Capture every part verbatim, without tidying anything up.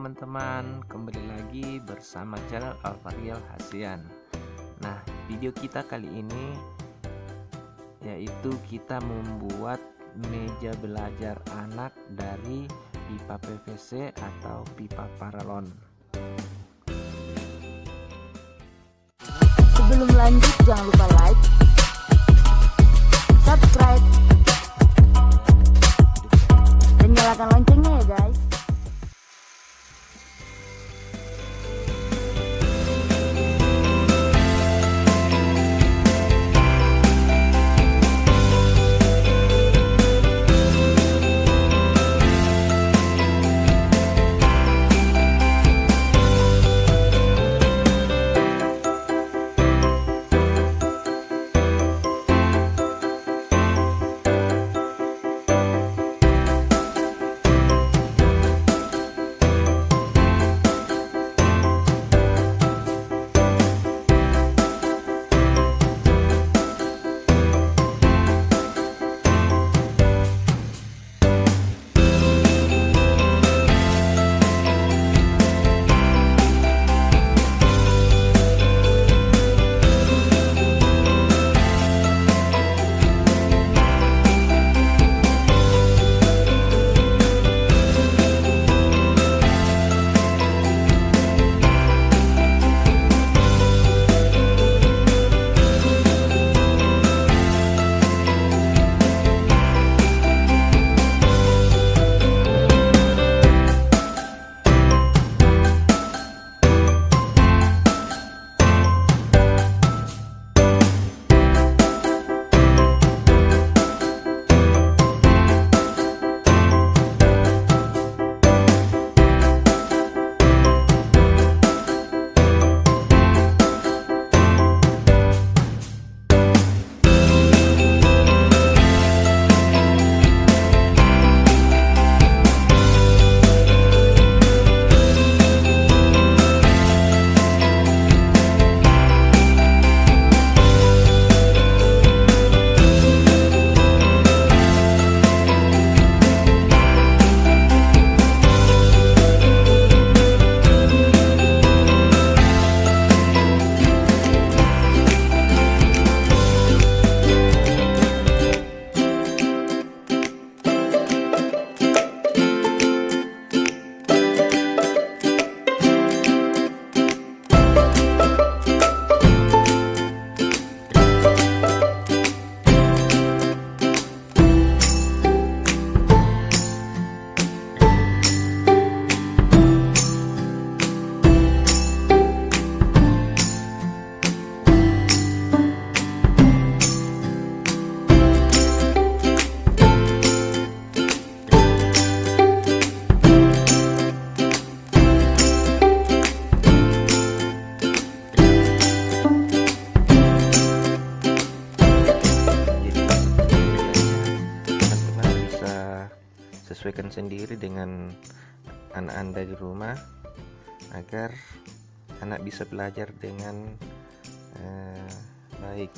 teman-teman, kembali lagi bersama channel Alvariel Hasian. Nah, video kita kali ini yaitu kita membuat meja belajar anak dari pipa P V C atau pipa paralon. Sebelum lanjut, jangan lupa like, subscribe, dan nyalakan loncengnya ya guys. Sesuaikan sendiri dengan anak Anda di rumah agar anak bisa belajar dengan eh, baik.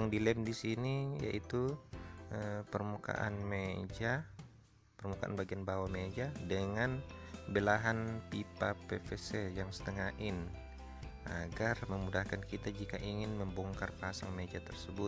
yang dilem di sini yaitu eh, permukaan meja, permukaan bagian bawah meja dengan belahan pipa P V C yang setengah in, agar memudahkan kita jika ingin membongkar pasang meja tersebut.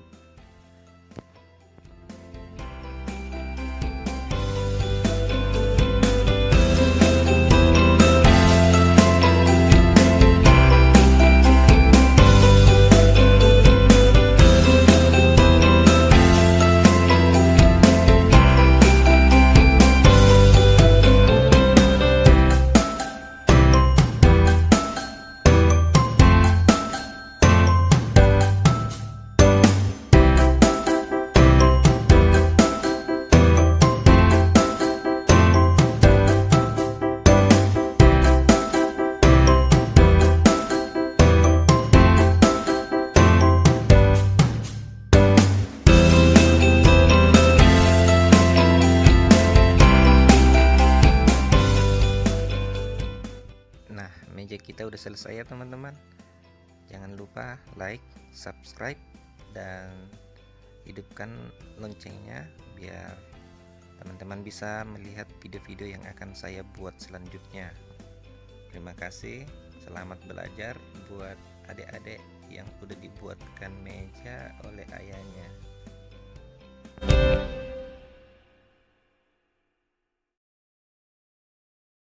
Nah, meja kita udah selesai ya teman-teman. Jangan lupa like, subscribe, dan hidupkan loncengnya biar teman-teman bisa melihat video-video yang akan saya buat selanjutnya. Terima kasih, selamat belajar buat adik-adik yang udah dibuatkan meja oleh ayahnya.